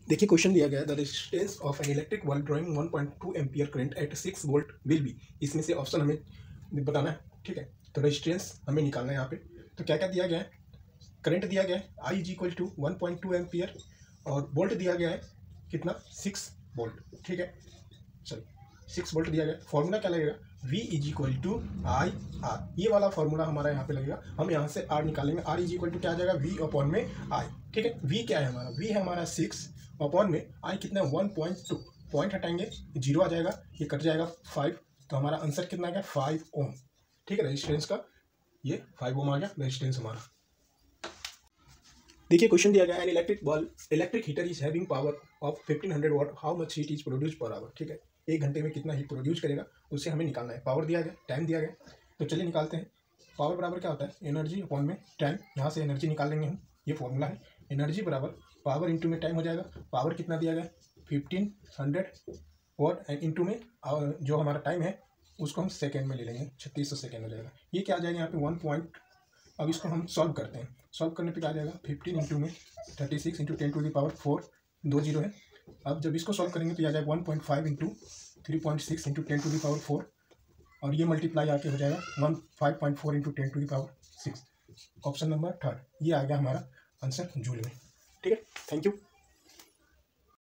देखिए क्वेश्चन दिया गया है the resistance of an electric bulb drawing 1.2 ampere current at 6 volt will be. इसमें से ऑप्शन हमें बताना है, ठीक है। तो रेजिस्टेंस हमें निकालना है यहाँ पे। तो क्या क्या दिया गया है, करंट दिया गया है I is equal to 1.2 ampere और वोल्ट दिया गया है कितना 6 वोल्ट, ठीक है। चलिए 6 वोल्ट दिया गया, फॉर्मूला क्या लगेगा V is equal to I R, ये वाला फॉर्मूला हमारा यहाँ पे लगेगा। हम यहाँ से R निकालेंगे, R इज इक्वल टू क्या आ जाएगा V अपॉन में I, ठीक है। V क्या है हमारा, V है हमारा 6 अपॉन में I कितना 1.2, पॉइंट हटाएंगे 0 आ जाएगा, ये कट जाएगा 5, तो हमारा आंसर कितना आ गया 5 ओम, ठीक है। रेजिस्टेंस का ये 5 ओम आ गया रेजिस्टेंस हमारा। देखिए क्वेश्चन दिया गया है electric heater is having power of 1500 watt, how much heat is produce per hour, ठीक है। 1 घंटे में कितना हीट प्रोड्यूस करेगा उसे हमें निकालना है। पावर दिया गया, टाइम दिया गया, तो चलिए निकालते हैं। पावर बराबर क्या होता है एनर्जी अपॉन में टाइम, यहाँ से एनर्जी निकाल लेंगे हम, ये फॉर्मूला है। एनर्जी बराबर पावर इंटू में टाइम हो जाएगा। पावर कितना दिया गया 1500 वाट एंड इंटू में जो हमारा टाइम है उसको हम सेकेंड में ले लेंगे, 3600 सेकेंड हो जाएगा। ये क्या आ जाएगा यहाँ पे 1 पॉइंट। अब इसको हम सॉल्व करते हैं, सॉल्व करने पे क्या आ जाएगा 15 इंटू में 36 into 10 to the power 4, 2 zero है। अब जब इसको सॉल्व करेंगे तो ये आ जाएगा 1.5 into 3.6 into 10 to the power 4 और ये मल्टीप्लाई आके हो जाएगा 5.4 into 10 to the power 6। Option number 3 ये आ गया हमारा आंसर जूल में, ठीक है। Thank you.